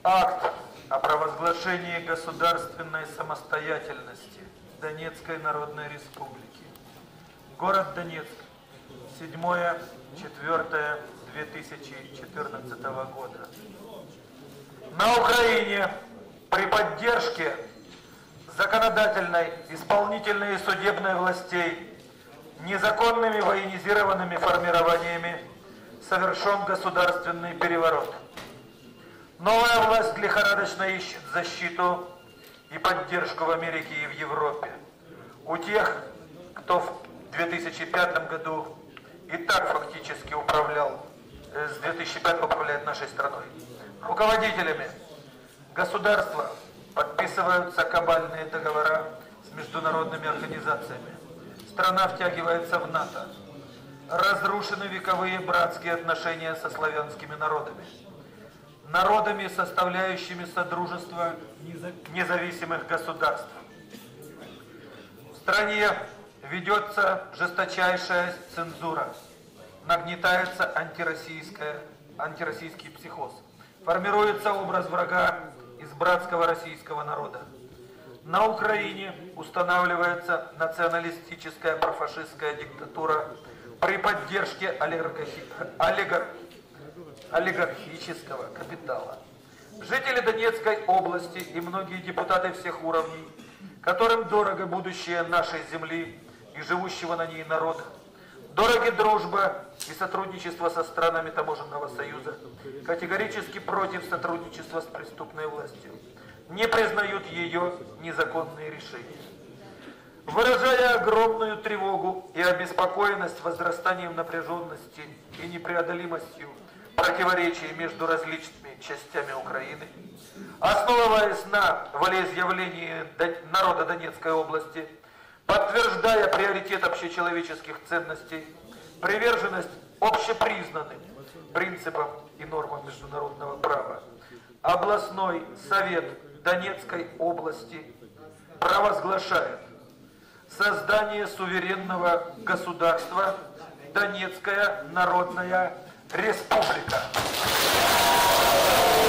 Акт о провозглашении государственной самостоятельности Донецкой Народной Республики. Город Донецк. 7-4-2014 года. На Украине при поддержке законодательной, исполнительной и судебной властей незаконными военизированными формированиями совершен государственный переворот. Новая власть лихорадочно ищет защиту и поддержку в Америке и в Европе. У тех, кто в 2005 году и так фактически управлял, с 2005 управляет нашей страной. Руководителями государства подписываются кабальные договора с международными организациями. Страна втягивается в НАТО. Разрушены вековые братские отношения со славянскими народами, составляющими Содружество независимых государств. В стране ведется жесточайшая цензура, нагнетается антироссийский психоз, формируется образ врага из братского российского народа. На Украине устанавливается националистическая профашистская диктатура при поддержке олигархического капитала. Жители Донецкой области и многие депутаты всех уровней, которым дорого будущее нашей земли и живущего на ней народа, дороги дружба и сотрудничество со странами Таможенного союза, категорически против сотрудничества с преступной властью, не признают ее незаконные решения. Выражая огромную тревогу и обеспокоенность возрастанием напряженности и непреодолимостью противоречий между различными частями Украины, основываясь на волеизъявлении народа Донецкой области, подтверждая приоритет общечеловеческих ценностей, приверженность общепризнанным принципам и нормам международного права, областной совет Донецкой области провозглашает создание суверенного государства Донецкая Народная Республика.